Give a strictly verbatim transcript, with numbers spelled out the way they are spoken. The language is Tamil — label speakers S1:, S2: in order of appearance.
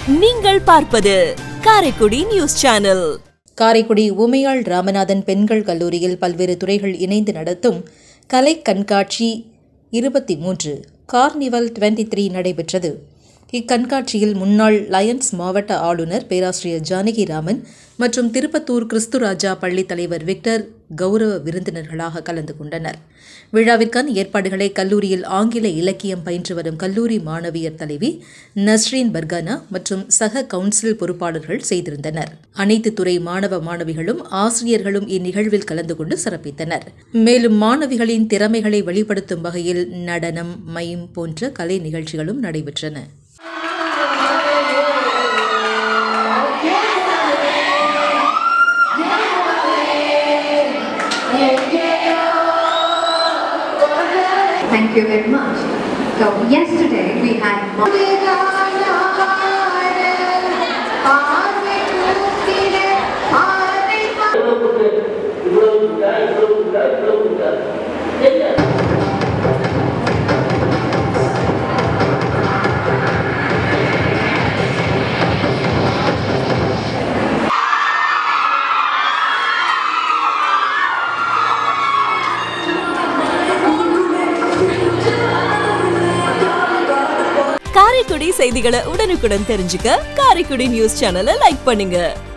S1: நீங்கள் பார்ப்பது காரைக்குடி நியூஸ் சேனல்.
S2: காரைக்குடி உமையாள் ராமநாதன் பெண்கள் கல்லூரியில் பல்வேறு துறைகள் இணைந்து நடத்தும் கலை கண்காட்சி இருபத்தி மூன்று கார்னிவல் இருபத்தி மூன்று நடைபெற்றது. இக்கண்காட்சியில் முன்னாள் லயன்ஸ் மாவட்ட ஆளுநர் பேராசிரியர் ஜானகிராமன் மற்றும் திருப்பத்தூர் கிறிஸ்துராஜா பள்ளி தலைவர் விக்டர் கௌரவ விருந்தினர்களாக கலந்து கொண்டனர். விழாவிற்கான ஏற்பாடுகளை கல்லூரியில் ஆங்கில இலக்கியம் பயின்று வரும் கல்லூரி மாணவியர் தலைவி நஸ்ரீன் பர்கானா மற்றும் சக கவுன்சில் பொறுப்பாளர்கள் செய்திருந்தனர். அனைத்து துறை மாணவ மாணவிகளும் ஆசிரியர்களும் இந்நிகழ்வில் கலந்து கொண்டு சிறப்பித்தனர். மேலும் மாணவிகளின் திறமைகளை வெளிப்படுத்தும் வகையில் நடனம், மைம் போன்ற கலை நிகழ்ச்சிகளும் நடைபெற்றன.
S3: Thank you very much. So yesterday we had
S1: Karaikudi செய்திகளை உடனுக்குடன் தெரிஞ்சுக்க காரைக்குடி நியூஸ் சேனலை லைக் பண்ணுங்க.